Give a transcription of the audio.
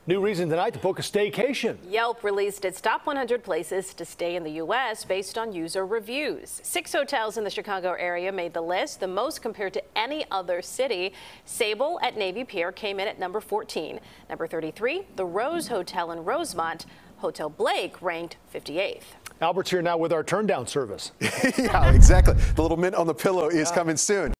New reason tonight to book a staycation. Yelp released its top 100 places to stay in the U.S. based on user reviews. 6 hotels in the Chicago area made the list, the most compared to any other city. Sable at Navy Pier came in at number 14. Number 33, the Rose Hotel in Rosemont. Hotel Blake ranked 58th. Albert's here now with our turn down service. Yeah, exactly. The little mint on the pillow is coming soon.